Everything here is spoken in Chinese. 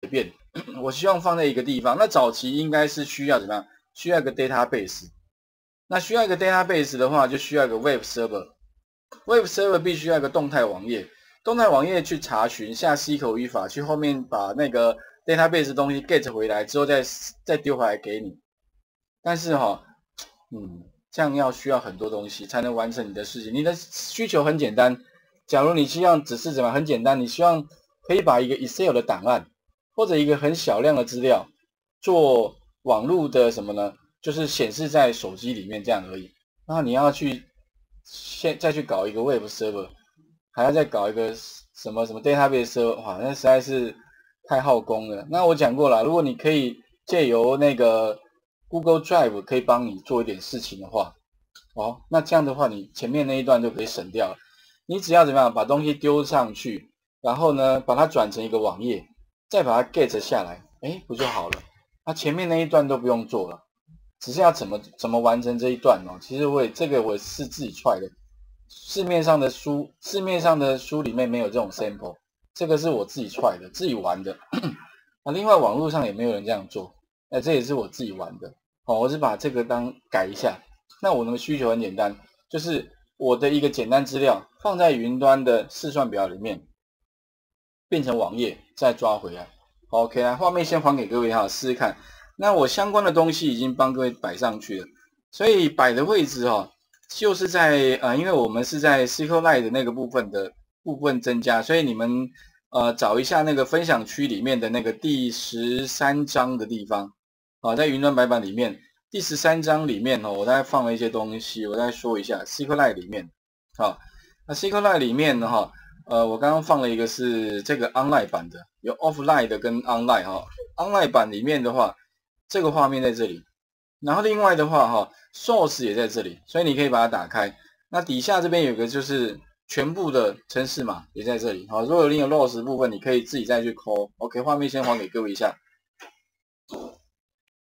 便，我希望放在一个地方。那早期应该是需要怎么样？需要一个 database。那需要一个 database 的话，就需要一个 web server。web server 必须要一个动态网页，动态网页去查询下 SQL 语法，去后面把那个 database 东西 get 回来之后再丢回来给你。但是这样需要很多东西才能完成你的事情。你的需求很简单，假如你希望只是怎么样很简单，你希望可以把一个 Excel 的档案或者一个很小量的资料做网络的什么呢？就是显示在手机里面这样而已。然后你要去再去搞一个 Web Server， 还要再搞一个什么 Database Server， 哇，那实在是太耗工了。那我讲过了，如果你可以借由那个 Google Drive 可以帮你做一点事情的话，那这样的话你前面那一段就可以省掉了。你只要怎么样把东西丢上去，然后呢把它转成一个网页，再把它 get 下来，不就好了？那前面那一段都不用做了，只是要怎么完成这一段哦。其实我是自己踹的，市面上的书里面没有这种 sample， 这个是我自己踹的，自己玩的。另外网络上也没有人这样做，这也是我自己玩的。我是把这个改一下。那我的需求很简单，就是我的一个简单资料放在云端的试算表里面，变成网页再抓回来。OK 来，画面先还给各位哈，试试看。那我相关的东西已经帮各位摆上去了，所以摆的位置就是在因为我们是在 SQLite 的那个部分增加，所以你们找一下那个分享区里面的那个第13章的地方在云端白板里面第13章里面我大概放了一些东西，我再说一下 SQLite 里面那 SQLite 里面呢我刚刚放了一个是这个 online 版的，有 offline 的跟 online online 版里面的话，这个画面在这里，然后另外的话source 也在这里，所以你可以把它打开。那底下这边有个就是全部的程式码也在这里如果有另一个 loss 部分，你可以自己再去抠。OK， 画面先还给各位一下。